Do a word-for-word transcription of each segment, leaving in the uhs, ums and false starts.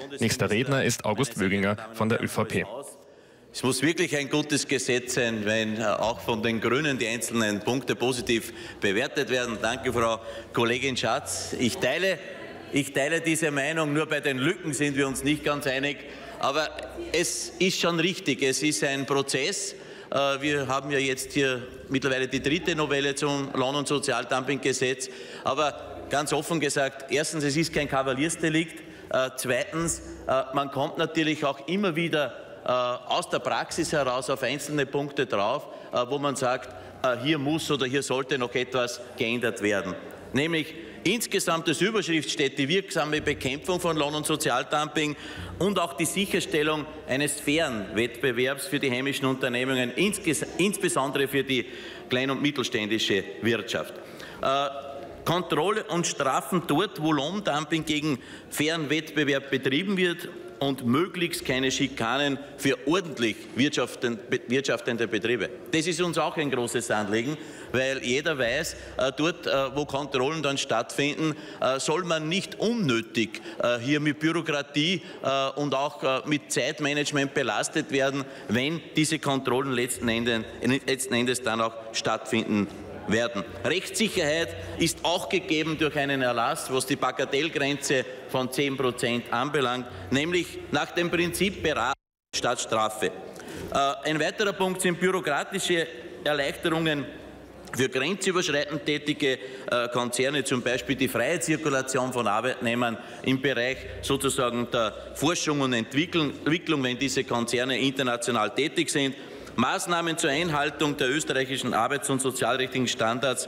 Nächster Redner ist August Wöginger von der ÖVP. Es muss wirklich ein gutes Gesetz sein, wenn auch von den Grünen die einzelnen Punkte positiv bewertet werden. Danke, Frau Kollegin Schatz. Ich teile, ich teile diese Meinung, nur bei den Lücken sind wir uns nicht ganz einig. Aber es ist schon richtig, es ist ein Prozess. Wir haben ja jetzt hier mittlerweile die dritte Novelle zum Lohn- und Sozialdumpinggesetz. Aber ganz offen gesagt, erstens, es ist kein Kavaliersdelikt. Zweitens, man kommt natürlich auch immer wieder aus der Praxis heraus auf einzelne Punkte drauf, wo man sagt, hier muss oder hier sollte noch etwas geändert werden. Nämlich insgesamt als Überschrift steht die wirksame Bekämpfung von Lohn- und Sozialdumping und auch die Sicherstellung eines fairen Wettbewerbs für die heimischen Unternehmungen, insbesondere für die klein- und mittelständische Wirtschaft. Äh, Kontrolle und Strafen dort, wo Lohndumping gegen fairen Wettbewerb betrieben wird und möglichst keine Schikanen für ordentlich wirtschaftende Betriebe. Das ist uns auch ein großes Anliegen, weil jeder weiß, dort, wo Kontrollen dann stattfinden, soll man nicht unnötig hier mit Bürokratie und auch mit Zeitmanagement belastet werden, wenn diese Kontrollen letzten Endes, letzten Endes dann auch stattfinden werden. Rechtssicherheit ist auch gegeben durch einen Erlass, was die Bagatellgrenze von zehn Prozent anbelangt, nämlich nach dem Prinzip Beratung statt Strafe. Äh, ein weiterer Punkt sind bürokratische Erleichterungen für grenzüberschreitend tätige äh, Konzerne, zum Beispiel die freie Zirkulation von Arbeitnehmern im Bereich sozusagen der Forschung und Entwicklung, wenn diese Konzerne international tätig sind. Maßnahmen zur Einhaltung der österreichischen arbeits- und sozialrechtlichen Standards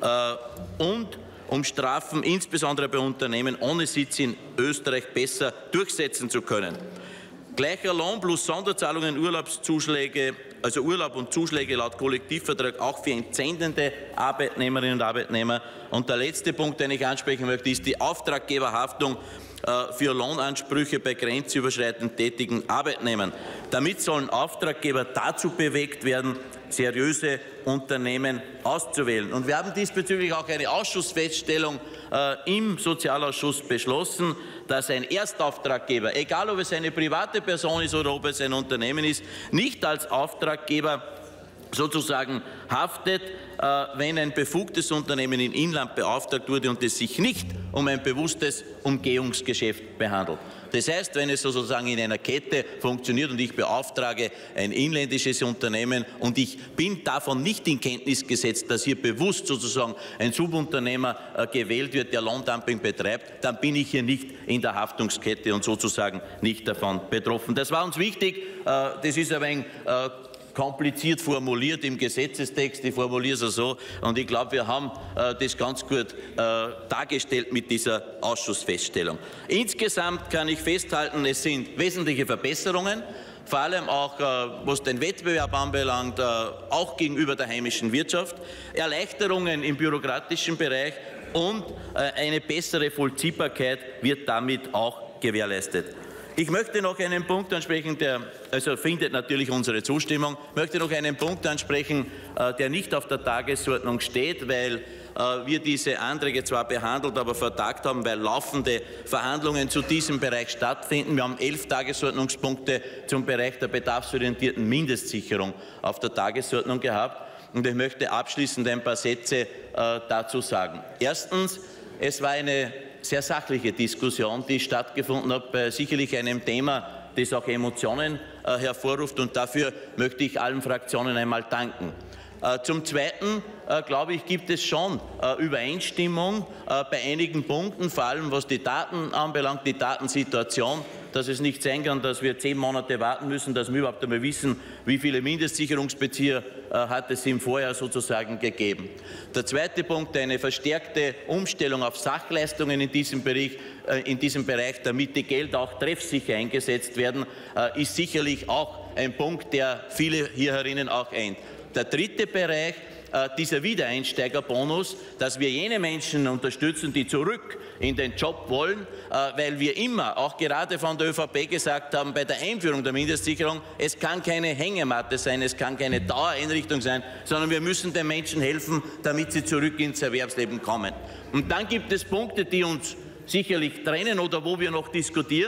äh, und um Strafen insbesondere bei Unternehmen ohne Sitz in Österreich besser durchsetzen zu können. Gleicher Lohn plus Sonderzahlungen, Urlaubszuschläge, also Urlaub und Zuschläge laut Kollektivvertrag auch für entsendende Arbeitnehmerinnen und Arbeitnehmer. Und der letzte Punkt, den ich ansprechen möchte, ist die Auftraggeberhaftung für Lohnansprüche bei grenzüberschreitend tätigen Arbeitnehmern. Damit sollen Auftraggeber dazu bewegt werden, seriöse Unternehmen auszuwählen. Und wir haben diesbezüglich auch eine Ausschussfeststellung äh, im Sozialausschuss beschlossen, dass ein Erstauftraggeber, egal ob es eine private Person ist oder ob es ein Unternehmen ist, nicht als Auftraggeber sozusagen haftet, äh, wenn ein befugtes Unternehmen in Inland beauftragt wurde und es sich nicht um ein bewusstes Umgehungsgeschäft behandelt. Das heißt, wenn es sozusagen in einer Kette funktioniert und ich beauftrage ein inländisches Unternehmen und ich bin davon nicht in Kenntnis gesetzt, dass hier bewusst sozusagen ein Subunternehmer äh, gewählt wird, der Lohndumping betreibt, dann bin ich hier nicht in der Haftungskette und sozusagen nicht davon betroffen. Das war uns wichtig. Äh, das ist aber ein äh, kompliziert formuliert im Gesetzestext, ich formuliere es so, und ich glaube, wir haben äh, das ganz gut äh, dargestellt mit dieser Ausschussfeststellung. Insgesamt kann ich festhalten, es sind wesentliche Verbesserungen, vor allem auch, äh, was den Wettbewerb anbelangt, äh, auch gegenüber der heimischen Wirtschaft, Erleichterungen im bürokratischen Bereich und äh, eine bessere Vollziehbarkeit wird damit auch gewährleistet. Ich möchte noch einen Punkt ansprechen, der also findet natürlich unsere Zustimmung. Ich möchte noch einen Punkt ansprechen, äh, der nicht auf der Tagesordnung steht, weil äh, wir diese Anträge zwar behandelt, aber vertagt haben, weil laufende Verhandlungen zu diesem Bereich stattfinden. Wir haben elf Tagesordnungspunkte zum Bereich der bedarfsorientierten Mindestsicherung auf der Tagesordnung gehabt. Und ich möchte abschließend ein paar Sätze äh, dazu sagen. Erstens, es war eine sehr sachliche Diskussion, die stattgefunden hat, bei sicherlich einem Thema, das auch Emotionen äh, hervorruft, und dafür möchte ich allen Fraktionen einmal danken. Äh, zum Zweiten, äh, glaube ich, gibt es schon äh, Übereinstimmung äh, bei einigen Punkten, vor allem was die Daten anbelangt, die Datensituation, dass es nicht sein kann, dass wir zehn Monate warten müssen, dass wir überhaupt einmal wissen, wie viele Mindestsicherungsbezieher äh, hat es im Vorjahr sozusagen gegeben. Der zweite Punkt, eine verstärkte Umstellung auf Sachleistungen in diesem Bereich, äh, in diesem Bereich, damit die Gelder auch treffsicher eingesetzt werden, äh, ist sicherlich auch ein Punkt, der viele hier herinnen auch eint. Der dritte Bereich, äh, dieser Wiedereinsteigerbonus, dass wir jene Menschen unterstützen, die zurück in den Job wollen, äh, weil wir immer, auch gerade von der ÖVP gesagt haben, bei der Einführung der Mindestsicherung, es kann keine Hängematte sein, es kann keine Dauereinrichtung sein, sondern wir müssen den Menschen helfen, damit sie zurück ins Erwerbsleben kommen. Und dann gibt es Punkte, die uns sicherlich trennen oder wo wir noch diskutieren.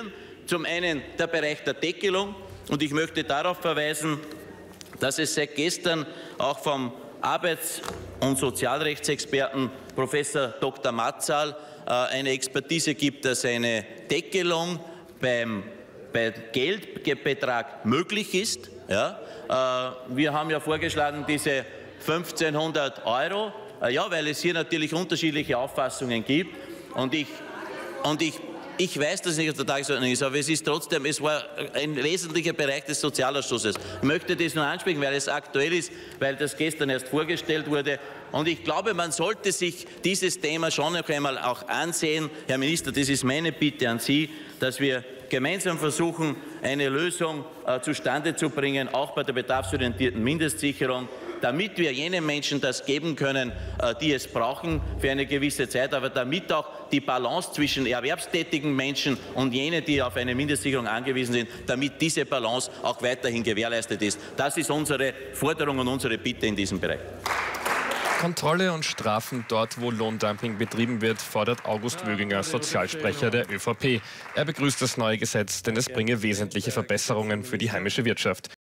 Zum einen der Bereich der Deckelung. Und ich möchte darauf verweisen, dass es seit gestern auch vom Arbeits- und Sozialrechtsexperten Professor Doktor Matzal äh, eine Expertise gibt, dass eine Deckelung beim, beim Geldbetrag möglich ist. Ja? Äh, wir haben ja vorgeschlagen, diese fünfzehnhundert Euro, äh, ja, weil es hier natürlich unterschiedliche Auffassungen gibt. Und ich, und ich Ich weiß, dass es nicht auf der Tagesordnung ist, aber es ist trotzdem, es war ein wesentlicher Bereich des Sozialausschusses. Ich möchte das nur ansprechen, weil es aktuell ist, weil das gestern erst vorgestellt wurde. Und ich glaube, man sollte sich dieses Thema schon noch einmal auch ansehen. Herr Minister, das ist meine Bitte an Sie, dass wir gemeinsam versuchen, eine Lösung äh, zustande zu bringen, auch bei der bedarfsorientierten Mindestsicherung, damit wir jenen Menschen das geben können, die es brauchen für eine gewisse Zeit, aber damit auch die Balance zwischen erwerbstätigen Menschen und jenen, die auf eine Mindestsicherung angewiesen sind, damit diese Balance auch weiterhin gewährleistet ist. Das ist unsere Forderung und unsere Bitte in diesem Bereich. Kontrolle und Strafen dort, wo Lohndumping betrieben wird, fordert August Wöginger, Sozialsprecher der ÖVP. Er begrüßt das neue Gesetz, denn es bringe wesentliche Verbesserungen für die heimische Wirtschaft.